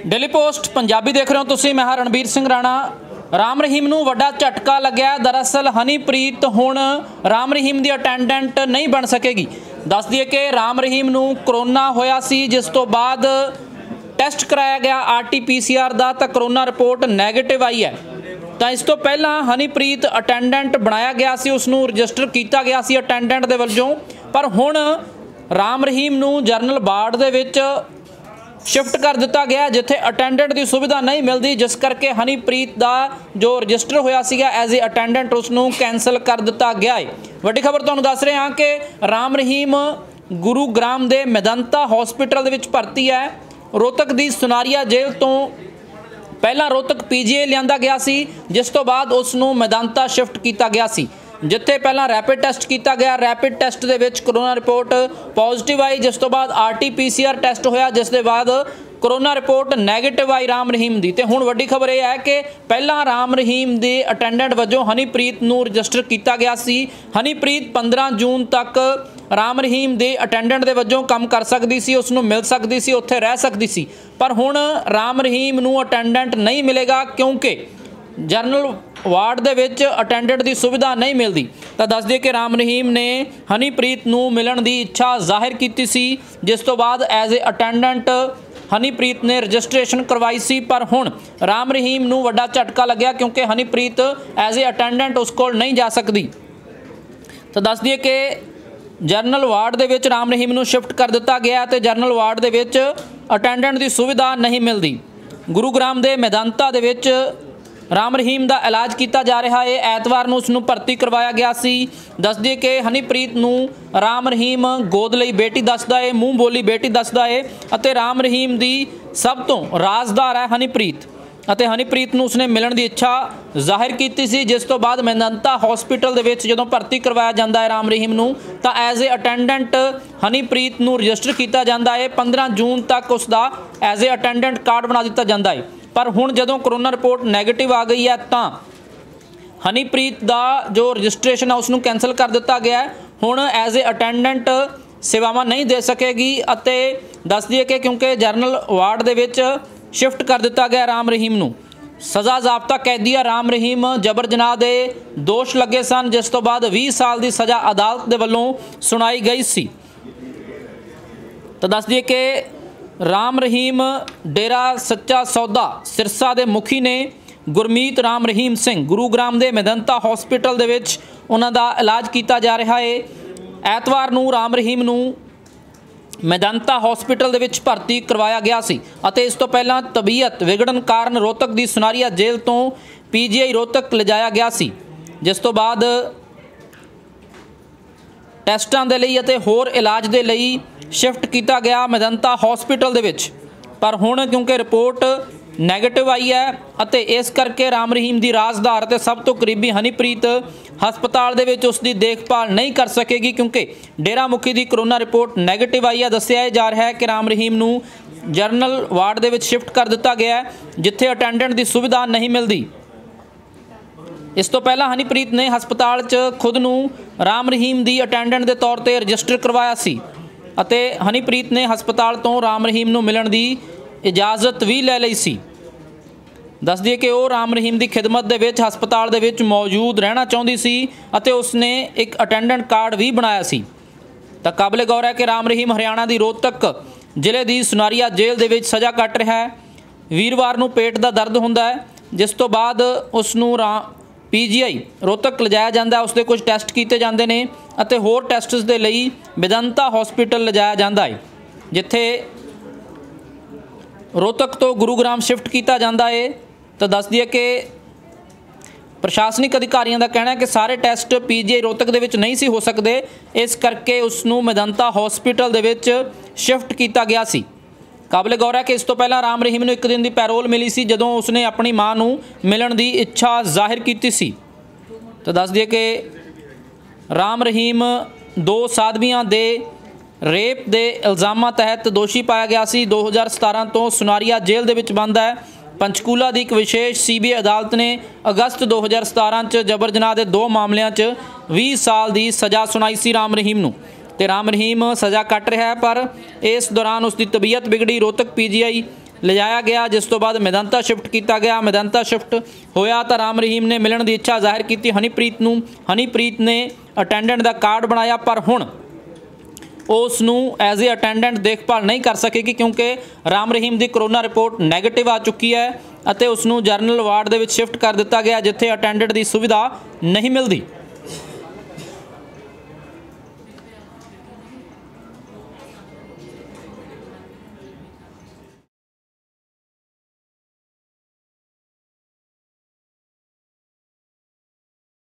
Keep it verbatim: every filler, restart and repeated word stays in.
Daily post Punjabi देख रहे हो तुसीं, मैं हाँ रणबीर सिंह राणा। राम रहीम नूं वड्डा झटका लग्या। दरअसल हनीप्रीत हुण राम रहीम दी अटेंडेंट नहीं बन सकेगी। दस दिए कि राम रहीम नूं करोना होया सी, जिस तो बाद टैसट कराया गया R T P C R का, तो करोना रिपोर्ट नैगेटिव आई है। तो इस तो पहला हनीप्रीत अटेंडेंट बनाया गया सी, उसनूं रजिस्टर किया गया सी अटेंडेंट दे वल्लों, पर हुण राम रहीम नूं जनरल वार्ड दे विच शिफ्ट कर दिता गया, जिथे अटेंडेंट की सुविधा नहीं मिलती, जिस करके हनीप्रीत का जो रजिस्टर होया सीगा एज ए अटेंडेंट उसनूं कैंसल कर दिता गया है। वड्डी खबर तुहानूं दस रहे हैं कि राम रहीम गुरुग्राम के मेदांता हॉस्पिटल दे विच भर्ती है। रोहतक की सुनारिया जेल तो पहला रोहतक पी जी आई लिया गया सी, जिस तो बाद उसनूं मेदांता शिफ्ट किया गया सी, जिथे पहला रैपिड टैसट किया गया। रैपिड टैसट दे विच करोना रिपोर्ट पॉजिटिव आई, जिस तो बाद R T P C R test होया, जिस दे बाद करोना रिपोर्ट नैगेटिव आई राम रहीम दी। ते हुण वड्डी खबर यह है कि पहला राम रहीम दे अटेंडेंट वजों हनीप्रीत नूं रजिस्टर किया गया सी। हनीप्रीत पंद्रह जून तक राम रहीम दे अटेंडेंट दे वजों काम कर सकती सी, उसनूं मिल सकती सी, उत्थे रह सकती सी, पर हुण राम रहीम नूं अटेंडेंट नहीं मिलेगा, क्योंकि जनरल वार्ड दे विच अटेंडेंट की सुविधा नहीं मिलती। तो दस दिए कि राम रहीम ने हनीप्रीत नूं मिलन की इच्छा जाहिर की सी, जिस तो बाद एज ए अटेंडेंट हनीप्रीत ने रजिस्ट्रेशन करवाई सी, पर हुण राम रहीम नूं वड्डा झटका लग्या, क्योंकि हनीप्रीत एज ए अटेंडेंट उस कोल नहीं जा सकती। तो दस दिए कि जनरल वार्ड दे विच राम रहीम नूं शिफ्ट कर दिता गया, तो जनरल वार्ड दे विच अटेंडेंट की सुविधा नहीं मिलती। गुरुग्राम के मेदांता दे विच राम रहीम का इलाज किया जा रहा है। ऐतवार नूं उसनूं भर्ती करवाया गया सी। दस दिए कि हनीप्रीत नूं राम रहीम गोद लई बेटी दसदा है, मूँह बोली बेटी दसदा है, अते राम रहीम की सब तो राजदार है हनीप्रीत, अते हनीप्रीत नूं उसने मिलन की इच्छा जाहिर की सी, जिस तो बाद मेदांता हॉस्पिटल दे विच जदों भर्ती करवाया जाता है राम रहीम नूं, तां एज ए अटेंडेंट हनीप्रीत नूं रजिस्टर किया जाता है। पंद्रह जून तक उसका एज ए अटेंडेंट कार्ड बना दिता जाता है, पर हुण जदों करोना रिपोर्ट नैगेटिव आ गई है, तां हनीप्रीत का जो रजिस्ट्रेशन है उसनूं कैंसल कर दिता गया है। हुण एज ए अटेंडेंट सेवावां नहीं दे सकेगी, अते दस दिए कि क्योंकि जनरल वार्ड दे विच शिफ्ट कर दिता गया राम रहीम नूं। सज़ा ज़ाब्ता कैदी है राम रहीम, जबर जनाह दे दोष लगे सन, जिस तो बाद बीस साल की सज़ा अदालत दे वल्लों सुनाई गई सी। तो दस दिए कि राम रहीम डेरा सच्चा सौदा सिरसा के मुखी ने गुरमीत राम रहीम सिंह गुरुग्राम के मेदांता हॉस्पिटल दे विच उन्हां दा इलाज किया जा रहा है। ऐतवार नूं राम रहीम नूं मेदांता हॉस्पिटल दे विच भर्ती करवाया गया सी, अते इस तो पहला तबीयत विगड़न कारण रोहतक की सुनारिया जेल तो पी जी आई रोहतक लिजाया गया सी, जिस तो बाद टैसटां दे लई अते होर इलाज दे लई शिफ्ट किया गया मेदांता हॉस्पिटल दे विच, पर हुण क्योंकि रिपोर्ट नैगेटिव आई है, अते इस करके राम रहीम की राजदार ते सब तो करीबी हनीप्रीत हस्पताल दे विच उसकी देखभाल नहीं कर सकेगी, क्योंकि डेरा मुखी की करोना रिपोर्ट नैगेटिव आई है। दस्सिया जा रहा है कि राम रहीम नूं जनरल वार्ड दे विच शिफ्ट कर दिता गया है, जिथे अटेंडेंट की सुविधा नहीं मिलती। इस तो पहला हनीप्रीत ने हस्पताल च खुद नूं राम रहीम की अटेंडेंट के तौर पर रजिस्टर करवाया सी, अते हनीप्रीत ने हस्पताल तो राम रहीम नूं मिलण की इजाजत भी ले लई सी। दस दिए कि वह राम रहीम की खिदमत दे विच हस्पताल दे विच मौजूद रहना चाहती सी, अते उसने एक अटेंडेंट कार्ड भी बनाया सी। तो काबिले गौर है कि राम रहीम हरियाणा की रोहतक जिले की सुनारिया जेल दे विच सज़ा कट रहा है। वीरवार नूं पेट का दर्द हुंदा है, जिस तो बाद उसनूं रा पी जी आई रोहतक लिजाया जाता है, उसके कुछ टैसट किए जाते हैं, अते होर टैसट्स दे लई मेदांता हॉस्पिटल लिजाया जाता है, जिथे रोहतक तो गुरुग्राम शिफ्ट किया जाता है। तो दस दिए कि प्रशासनिक अधिकारियों का कहना है कि सारे test P G I Rohtak दे विच नहीं सी हो सकते, इस करके उसनूं मेदांता हॉस्पिटल दे विच शिफ्ट किया गया सी। काबिले गौर है कि इस तो पहला राम रहीम नूं एक दिन की पैरोल मिली सी, जदों उसने अपनी मां नूं मिलण की इच्छा जाहिर की सी। तो दस दिए कि राम रहीम दो साधवियां दे रेप के इल्ज़ामां तहत दोषी पाया गया सी। दो हज़ार सतारह तो सुनारिया जेल दे विच बंद है। पंचकूला की एक विशेष सी बी आई अदालत ने अगस्त दो हज़ार सतारह च जबर जनाह के दो मामलों च बीस साल की सज़ा सुनाई सी राम रहीम नूं। तो राम रहीम सज़ा कट रहा है, पर इस दौरान उसकी तबीयत बिगड़ी। रोहतक पी जी आई ਲਿਜਾਇਆ ਗਿਆ, ਜਿਸ ਤੋਂ ਬਾਅਦ ਮੈਦਾਂਤਾ ਸ਼ਿਫਟ ਕੀਤਾ ਗਿਆ। ਮੈਦਾਂਤਾ ਸ਼ਿਫਟ ਹੋਇਆ ਤਾਂ ਰਾਮ ਰਹੀਮ ਨੇ ਮਿਲਣ ਦੀ ਇੱਛਾ ਜ਼ਾਹਿਰ ਕੀਤੀ ਹਨੀਪ੍ਰੀਤ ਨੂੰ। ਹਨੀਪ੍ਰੀਤ ਨੇ ਅਟੈਂਡੈਂਟ ਦਾ ਕਾਰਡ ਬਣਾਇਆ, ਪਰ ਹੁਣ ਉਸ ਨੂੰ ਐਜ਼ ਏ ਅਟੈਂਡੈਂਟ ਦੇਖਭਾਲ नहीं कर सकेगी क्योंकि राम रहीम की कोरोना रिपोर्ट नैगेटिव आ चुकी है और उसनू जनरल वार्ड के शिफ्ट कर दिता गया जिथे अटैंडेंट की सुविधा नहीं मिलती।